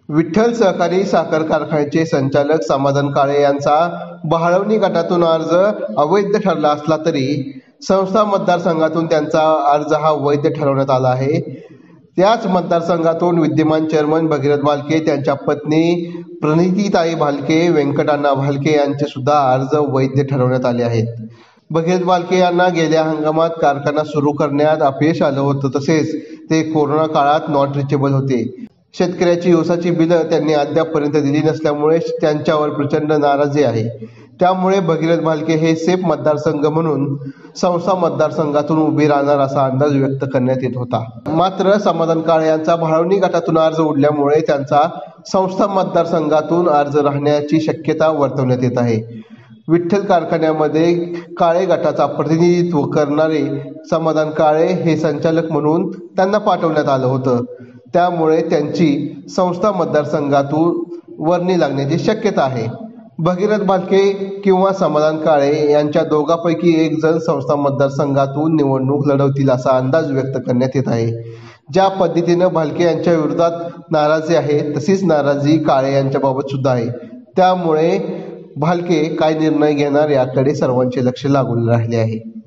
विठ्ठल सहकारी साखर कारखान्याचे संचालक समाधान काळे यांचा बहाळवणी गटातून अर्ज अवैध ठरला असला तरी संस्था मतदारसंघातून त्यांचा अर्ज हा वैध ठरवण्यात आला आहे। त्याच मतदारसंघातून विद्यमान चेअरमन भगीरथ भालके, त्यांच्या पत्नी प्रणितीताई भालके, व्यंकटअण्णा भालके यांचे सुद्धा अर्ज वैध ठरवण्यात आले आहेत। भगीरथ भालके यांना गेल्या हंगामात कारखाना सुरू करण्यात अपयश आलं होतं, तसेच ते कोरोना काळात नॉट रिचेबल होते। शेतकऱ्याची ऊसाची बिलं त्यांनी अद्यापपर्यंत दिली नसल्यामुळे त्यांच्यावर प्रचंड नाराजी आहे। त्यामुळे भगीरथ भालके हे सेफ मतदारसंघ म्हणून संस्था मतदारसंघातून उभे राहणार असा अंदाज व्यक्त करण्यात येत होता। मात्र समाधान काळे यांचा बहाळवणी गटातून अर्ज उडल्यामुळे त्यांचा संस्था मतदारसंघातून अर्ज राहण्याची शक्यता वर्तवण्यात येत आहे। विठ्ठल कारखान्यामध्ये काळे गटाचा प्रतिनिधित्व करणारे समाधान काळे हे संचालक म्हणून त्यांना पाठवण्यात आलं होतं। त्यामुळे त्यांची संस्था मतदारसंघातून वर्णी लागण्याची शक्यता आहे। भगीरथ भालके किंवा समाधान काळे यांच्या दोघांपैकी एक जण संस्था मतदारसंघातून निवडणूक लढवतील असा अंदाज व्यक्त करण्यात येत आहे। ज्या पद्धतीनं भालके यांच्या विरोधात नाराजी आहे, तशीच नाराजी काळे यांच्याबाबत सुद्धा आहे। त्यामुळे भालके काय निर्णय घेणार याकडे सर्वांचे लक्ष लागून राहिले आहे।